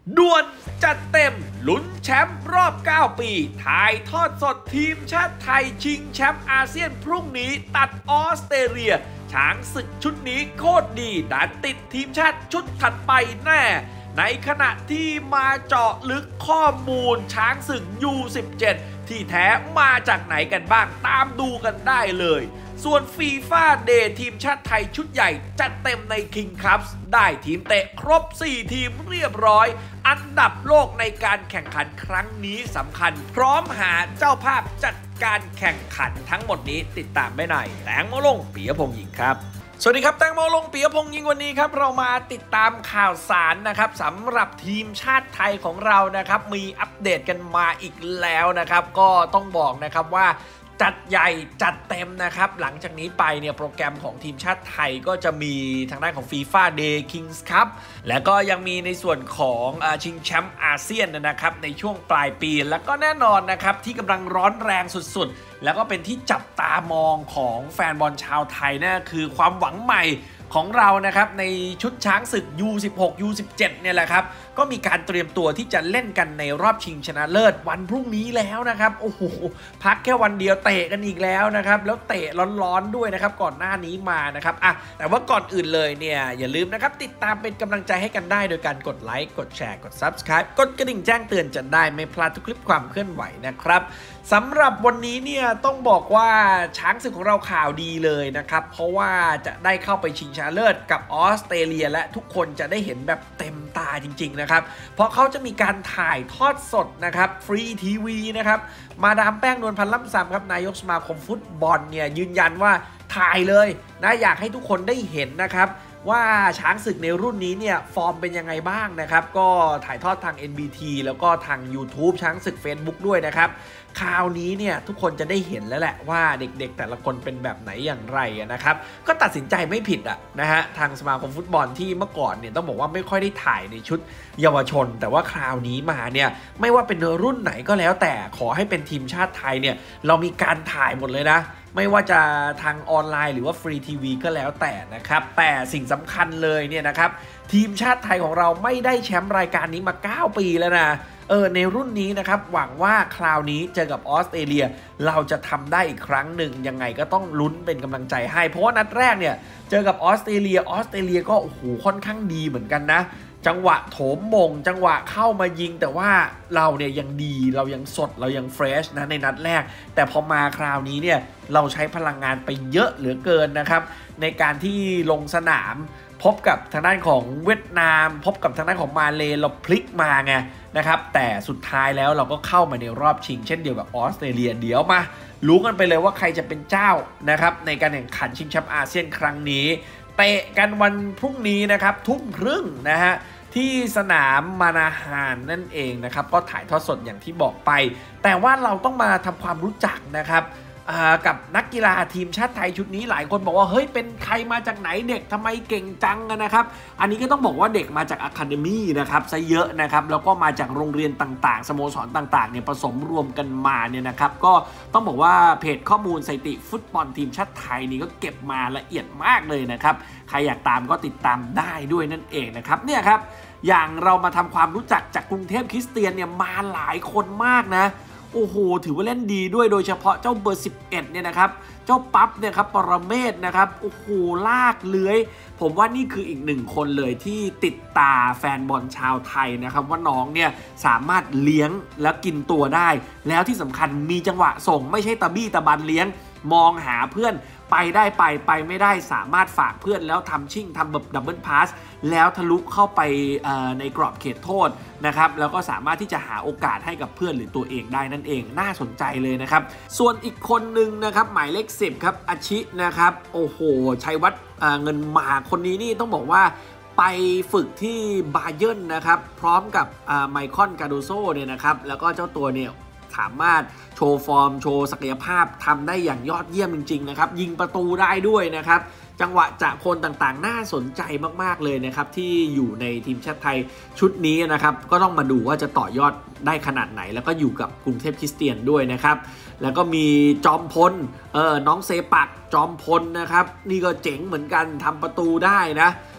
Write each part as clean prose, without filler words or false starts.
ด่วนจัดเต็มลุ้นแชมป์รอบ 9 ปีถ่ายทอดสดทีมชาติไทยชิงแชมป์อาเซียนพรุ่งนี้ตัดออสเตรเลียช้างศึกชุดนี้โคตรดีดันติดทีมชาติชุดถัดไปแน่ในขณะที่มาเจาะลึกข้อมูลช้างศึก U17 ที่แท้มาจากไหนกันบ้างตามดูกันได้เลยส่วนฟีฟ่าเดย์ทีมชาติไทยชุดใหญ่จัดเต็มใน King Cup ได้ทีมเตะครบ 4 ทีมเรียบร้อยอันดับโลกในการแข่งขันครั้งนี้สำคัญพร้อมหาเจ้าภาพจัดการแข่งขันทั้งหมดนี้ติดตามได้ในแตงโมลงปิยพงษ์หญิงครับสวัสดีครับแตงโมลงปิยพงษ์หญิงวันนี้ครับเรามาติดตามข่าวสารนะครับสำหรับทีมชาติไทยของเรานะครับมีอัปเดตกันมาอีกแล้วนะครับก็ต้องบอกนะครับว่าจัดใหญ่จัดเต็มนะครับหลังจากนี้ไปเนี่ยโปรแกรมของทีมชาติไทยก็จะมีทางด้านของ FIFA Day Kings Cup และก็ยังมีในส่วนของชิงแชมป์อาเซียนนะครับในช่วงปลายปีแล้วก็แน่นอนนะครับที่กำลังร้อนแรงสุดๆแล้วก็เป็นที่จับตามองของแฟนบอลชาวไทยนั่นคือความหวังใหม่ของเรานะครับในชุดช้างศึก U16 U17 เนี่ยแหละครับก็มีการเตรียมตัวที่จะเล่นกันในรอบชิงชนะเลิศวันพรุ่งนี้แล้วนะครับโอ้โหพักแค่วันเดียวเตะกันอีกแล้วนะครับแล้วเตะร้อนๆด้วยนะครับก่อนหน้านี้มานะครับแต่ว่าก่อนอื่นเลยเนี่ยอย่าลืมนะครับติดตามเป็นกำลังใจให้กันได้โดยการกดไลค์กดแชร์กด Subscribe กดกระดิ่งแจ้งเตือนจะได้ไม่พลาดทุกคลิปความเคลื่อนไหวนะครับสำหรับวันนี้เนี่ยต้องบอกว่าช้างศึกของเราข่าวดีเลยนะครับเพราะว่าจะได้เข้าไปชิงชนะเลิศกับออสเตรเลียและทุกคนจะได้เห็นแบบเต็มตาจริงๆนะครับเพราะเขาจะมีการถ่ายทอดสดนะครับฟรีทีวีนะครับมาดามแป้งนวลพันธ์ล่ำซำครับนายกสมาคมฟุตบอลเนี่ยยืนยันว่าถ่ายเลยนะอยากให้ทุกคนได้เห็นนะครับว่าช้างศึกในรุ่นนี้เนี่ยฟอร์มเป็นยังไงบ้างนะครับก็ถ่ายทอดทาง NBT แล้วก็ทาง YouTube ช้างศึก Facebook ด้วยนะครับคราวนี้เนี่ยทุกคนจะได้เห็นแล้วแหละว่าเด็กๆแต่ละคนเป็นแบบไหนอย่างไรนะครับก็ตัดสินใจไม่ผิดนะฮะทางสมาคมฟุตบอลที่เมื่อก่อนเนี่ยต้องบอกว่าไม่ค่อยได้ถ่ายในชุดเยาวชนแต่ว่าคราวนี้มาเนี่ยไม่ว่าเป็นรุ่นไหนก็แล้วแต่ขอให้เป็นทีมชาติไทยเนี่ยเรามีการถ่ายหมดเลยนะไม่ว่าจะทางออนไลน์หรือว่าฟรีทีวีก็แล้วแต่นะครับแต่สิ่งสำคัญเลยเนี่ยนะครับทีมชาติไทยของเราไม่ได้แชมป์รายการนี้มา9 ปีแล้วนะในรุ่นนี้นะครับหวังว่าคราวนี้เจอกับออสเตรเลียเราจะทำได้อีกครั้งหนึ่งยังไงก็ต้องลุ้นเป็นกำลังใจให้เพราะว่านัดแรกเนี่ยเจอกับออสเตรเลียก็โอ้โหค่อนข้างดีเหมือนกันนะจังหวะโถมมงจังหวะเข้ามายิงแต่ว่าเราเนี่ยยังดีเรายังสดเรายังเฟรชนะในนัดแรกแต่พอมาคราวนี้เนี่ยเราใช้พลังงานไปเยอะเหลือเกินนะครับในการที่ลงสนามพบกับทางด้านของเวียดนามพบกับทางด้านของมาเลเราพลิกมาไงนะครับแต่สุดท้ายแล้วเราก็เข้ามาในรอบชิงเช่นเดียวกับออสเตรเลียเดี๋ยวมารู้กันไปเลยว่าใครจะเป็นเจ้านะครับในการแข่งขันชิงแชมป์อาเซียนครั้งนี้เตะกันวันพรุ่งนี้นะครับทุ่ม 30นะฮะที่สนามมานาฮานนั่นเองนะครับก็ถ่ายทอดสดอย่างที่บอกไปแต่ว่าเราต้องมาทำความรู้จักนะครับกับนักกีฬาทีมชาติไทยชุดนี้หลายคนบอกว่าเฮ้ยเป็นใครมาจากไหนเด็กทำไมเก่งจังนะครับอันนี้ก็ต้องบอกว่าเด็กมาจากอะคาเดมี่นะครับซะเยอะนะครับแล้วก็มาจากโรงเรียนต่างๆสโมสรต่างๆเนี่ยผสมรวมกันมาเนี่ยนะครับก็ต้องบอกว่าเพจข้อมูลสถิติฟุตบอลทีมชาติไทยนี่ก็เก็บมาละเอียดมากเลยนะครับใครอยากตามก็ติดตามได้ด้วยนั่นเองนะครับเนี่ยครับอย่างเรามาทำความรู้จักจากกรุงเทพคริสเตียนเนี่ยมาหลายคนมากนะโอ้โหถือว่าเล่นดีด้วยโดยเฉพาะเจ้าเบอร์11เนี่ยนะครับเจ้าปั๊บเนี่ยครับปรเมศนะครับโอ้โหลากเลื้อยผมว่านี่คืออีกหนึ่งคนเลยที่ติดตาแฟนบอลชาวไทยนะครับว่าน้องเนี่ยสามารถเลี้ยงและกินตัวได้แล้วที่สำคัญมีจังหวะส่งไม่ใช่ตะบี้ตะบันเลี้ยงมองหาเพื่อนไปได้ไปไม่ได้สามารถฝากเพื่อนแล้วทำชิ่งทำแบบดับเบิลพาสแล้วทะลุเข้าไปในกรอบเขตโทษนะครับแล้วก็สามารถที่จะหาโอกาสให้กับเพื่อนหรือตัวเองได้นั่นเองน่าสนใจเลยนะครับส่วนอีกคนหนึ่งนะครับหมายเลข10ครับอาชินะครับโอ้โหชัยวัฒน์เงินมาคนนี้นี่ต้องบอกว่าไปฝึกที่บาเยิร์นนะครับพร้อมกับไมคอนกาโดโซเนี่ยนะครับแล้วก็เจ้าตัวเนี่ยสามารถโชว์ฟอร์มโชว์ศักยภาพทำได้อย่างยอดเยี่ยมจริงๆนะครับยิงประตูได้ด้วยนะครับจังหวะจากคนต่างๆน่าสนใจมากๆเลยนะครับที่อยู่ในทีมชาติไทยชุดนี้นะครับก็ต้องมาดูว่าจะต่อยอดได้ขนาดไหนแล้วก็อยู่กับกรุงเทพคริสเตียนด้วยนะครับแล้วก็มีจอมพลน้องเซปักจอมพลนะครับนี่ก็เจ๋งเหมือนกันทำประตูได้นะ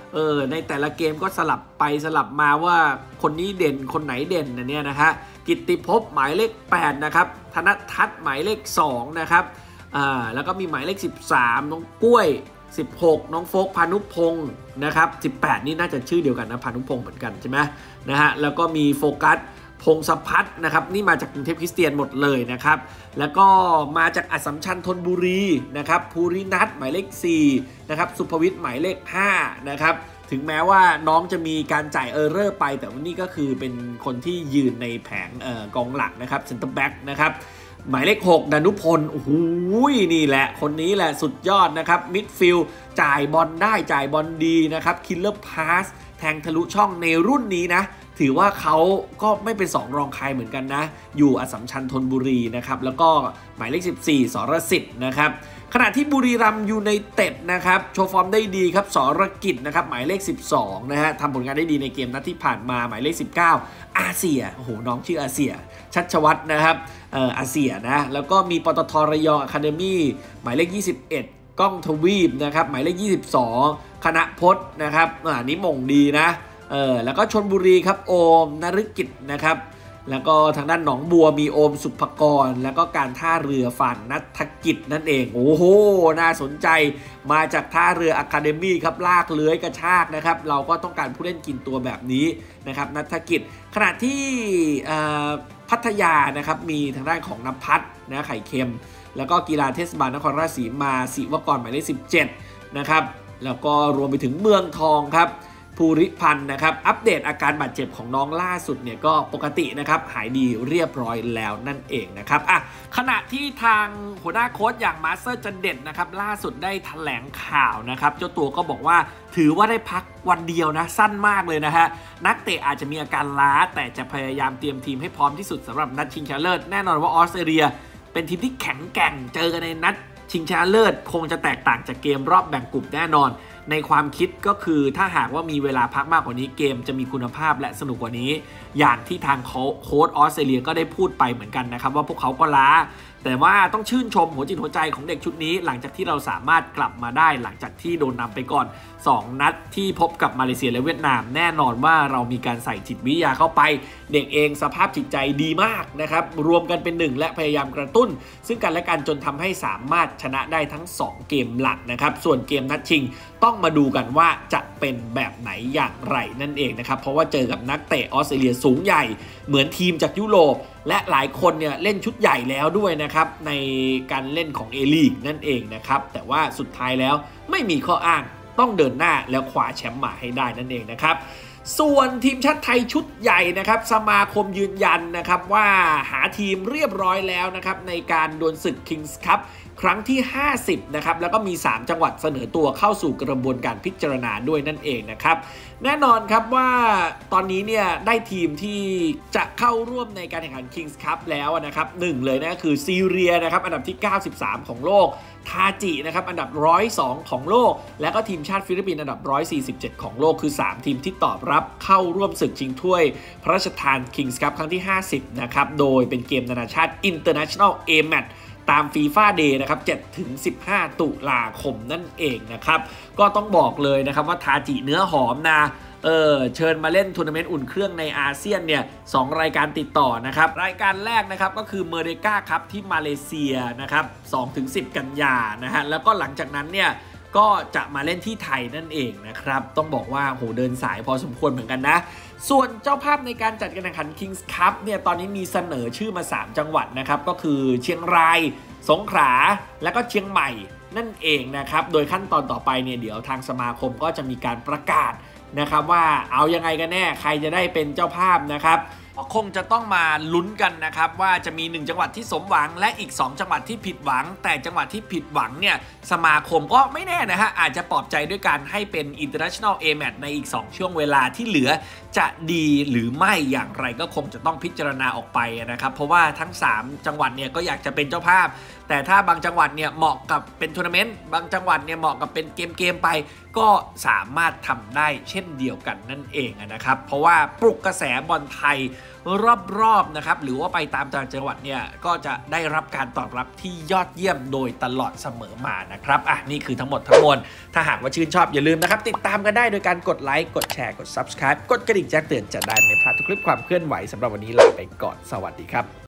ในแต่ละเกมก็สลับไปสลับมาว่าคนนี้เด่นคนไหนเด่นเนี่ยนะฮะกิตติภพหมายเลข8นะครับธนทัศน์หมายเลข2นะครับแล้วก็มีหมายเลข13น้องกล้วย16น้องโฟกพานุพงศ์นะครับ18นี่น่าจะชื่อเดียวกันนะพานุพงศ์เหมือนกันใช่ไหมนะฮะแล้วก็มีโฟกัสพงศพัฒน์นะครับนี่มาจากกรุงเทพคริสเตียนหมดเลยนะครับแล้วก็มาจากอัสสัมชัญธนบุรีนะครับภูรินัทหมายเลข4นะครับสุภวิทย์หมายเลข5นะครับถึงแม้ว่าน้องจะมีการจ่ายเออร์เรอร์ไปแต่ว่านี่ก็คือเป็นคนที่ยืนในแผงกองหลักนะครับเซ็นเตอร์แบ็กนะครับหมายเลข6ดานุพลโอ้โหนี่แหละคนนี้แหละสุดยอดนะครับมิดฟิลด์จ่ายบอลได้จ่ายบอลดีนะครับคิลเลอร์พาสแทงทะลุช่องในรุ่นนี้นะถือว่าเขาก็ไม่เป็น2รองใครเหมือนกันนะอยู่อัสสัมชัญธนบุรีนะครับแล้วก็หมายเลข14สรสิทธิ์นะครับขณะที่บุรีรัมย์ยูไนเต็ดนะครับโชว์ฟอร์มได้ดีครับสรกิจนะครับหมายเลข12นะฮะทำผลงานได้ดีในเกมนัดที่ผ่านมาหมายเลข19อาเซียโอ้โหน้องชื่ออาเซียชัชวัฒน์นะครับอาเซียนะแล้วก็มีปตทระยองอะคาเดมี่หมายเลข21ก้องทวีปนะครับหมายเลข22คณะพจน์นะครับนี่มงดีนะแล้วก็ชลบุรีครับโอมนฤกิจนะครับแล้วก็ทางด้านหนองบัวมีโอมสุภกรแล้วก็การท่าเรือฝ่านนัฐกิจนั่นเองโอ้โหน่าสนใจมาจากท่าเรืออะคาเดมี่ครับลากเลื้อยกระชากนะครับเราก็ต้องการผู้เล่นกินตัวแบบนี้นะครับนัฐกิจขณะที่พัทยานะครับมีทางด้านของนภัสนะไข่เค็มแล้วก็กีฬาเทศบาลนครราชสีมาศิวกรหมายเลข17นะครับแล้วก็รวมไปถึงเมืองทองครับภูริพันธ์นะครับอัปเดตอาการบาดเจ็บของน้องล่าสุดเนี่ยก็ปกตินะครับหายดีเรียบร้อยแล้วนั่นเองนะครับขณะที่ทางหัวหน้าโค้ชอย่างมาสเตอร์จันเด็ดนะครับล่าสุดได้แถลงข่าวนะครับเจ้าตัวก็บอกว่าถือว่าได้พักวันเดียวนะสั้นมากเลยนะฮะนักเตะอาจจะมีอาการล้าแต่จะพยายามเตรียมทีมให้พร้อมที่สุดสำหรับนัดชิงชนะเลิศแน่นอนว่าออสเตรเลียเป็นทีมที่แข็งแกร่งเจอกันในนัดชิงชนะเลิศคงจะแตกต่างจากเกมรอบแบ่งกลุ่มแน่นอนในความคิดก็คือถ้าหากว่ามีเวลาพักมากกว่านี้เกมจะมีคุณภาพและสนุกกว่านี้อย่างที่ทางโค้ชออสเตรเลียก็ได้พูดไปเหมือนกันนะครับว่าพวกเขาก็ล้าแต่ว่าต้องชื่นชมหัวจิตหัวใจของเด็กชุดนี้หลังจากที่เราสามารถกลับมาได้หลังจากที่โดนนำไปก่อน2นัดที่พบกับมาเลเซียและเวียดนามแน่นอนว่าเรามีการใส่จิตวิทยาเข้าไปเด็กเองสภาพจิตใจดีมากนะครับรวมกันเป็นหนึ่งและพยายามกระตุ้นซึ่งกันและกันจนทำให้สามารถชนะได้ทั้ง2เกมหลักนะครับส่วนเกมนัดชิงต้องมาดูกันว่าจะเป็นแบบไหนอย่างไรนั่นเองนะครับเพราะว่าเจอกับนักเตะออสเตรเลียสูงใหญ่เหมือนทีมจากยุโรปและหลายคนเนี่ยเล่นชุดใหญ่แล้วด้วยนะครับในการเล่นของA-ลีกนั่นเองนะครับแต่ว่าสุดท้ายแล้วไม่มีข้ออ้างต้องเดินหน้าแล้วคว้าแชมป์มาให้ได้นั่นเองนะครับส่วนทีมชาติไทยชุดใหญ่นะครับสมาคมยืนยันนะครับว่าหาทีมเรียบร้อยแล้วนะครับในการดวลศึก Kings Cup ครั้งที่50นะครับแล้วก็มี3จังหวัดเสนอตัวเข้าสู่กระบวนการพิจารณาด้วยนั่นเองนะครับแน่นอนครับว่าตอนนี้เนี่ยได้ทีมที่จะเข้าร่วมในการแข่งขัน Kings Cup แล้วนะครับ1เลยนะคือซีเรียนะครับอันดับที่93ของโลกทาจินะครับอันดับ102ของโลกและก็ทีมชาติฟิลิปปินส์อันดับ147ของโลกคือ3ทีมที่ตอบรับเข้าร่วมศึกชิงถ้วยพระราชทาน Kings Cup ครั้งที่50นะครับโดยเป็นเกมนานาชาติ International A-Match ตาม FIFA Day นะครับ7-15 ตุลาคมนั่นเองนะครับก็ต้องบอกเลยนะครับว่าทาจิเนื้อหอมนะเชิญมาเล่นทัวร์นาเมนต์อุ่นเครื่องในอาเซียนเนี่ย2รายการติดต่อนะครับรายการแรกนะครับก็คือเมอร์เดกาครับที่มาเลเซียนะครับ 2-10 กันยานะฮะแล้วก็หลังจากนั้นเนี่ยก็จะมาเล่นที่ไทยนั่นเองนะครับต้องบอกว่าโหเดินสายพอสมควรเหมือนกันนะส่วนเจ้าภาพในการจัดการแข่งขัน Kings Cup เนี่ยตอนนี้มีเสนอชื่อมา3จังหวัดนะครับก็คือเชียงรายสงขลาและก็เชียงใหม่นั่นเองนะครับโดยขั้นตอนต่อไปเนี่ยเดี๋ยวทางสมาคมก็จะมีการประกาศนะครับว่าเอายังไงกันแน่ใครจะได้เป็นเจ้าภาพนะครับก็คงจะต้องมาลุ้นกันนะครับว่าจะมี1จังหวัดที่สมหวังและอีก2จังหวัดที่ผิดหวังแต่จังหวัดที่ผิดหวังเนี่ยสมาคมก็ไม่แน่นะฮะอาจจะปลอบใจด้วยการให้เป็น International A-Match ในอีก2ช่วงเวลาที่เหลือจะดีหรือไม่อย่างไรก็คงจะต้องพิจารณาออกไปนะครับเพราะว่าทั้ง3จังหวัดเนี่ยก็อยากจะเป็นเจ้าภาพแต่ถ้าบางจังหวัดเนี่ยเหมาะกับเป็นทัวร์นาเมนต์บางจังหวัดเนี่ยเหมาะกับเป็นเกมไปก็สามารถทำได้เช่นเดียวกันนั่นเองนะครับเพราะว่าปลุกกระแสบอลไทยรอบๆนะครับหรือว่าไปตามต่างจังหวัดเนี่ยก็จะได้รับการตอบรับที่ยอดเยี่ยมโดยตลอดเสมอมานะครับนี่คือทั้งหมดทั้งมวลถ้าหากว่าชื่นชอบอย่าลืมนะครับติดตามกันได้โดยการกดไลค์กดแชร์กด Subscribe กดกระดิ่งแจ้งเตือนจะได้ไม่พลาดทุกคลิปความเคลื่อนไหวสำหรับวันนี้ลาไปก่อนสวัสดีครับ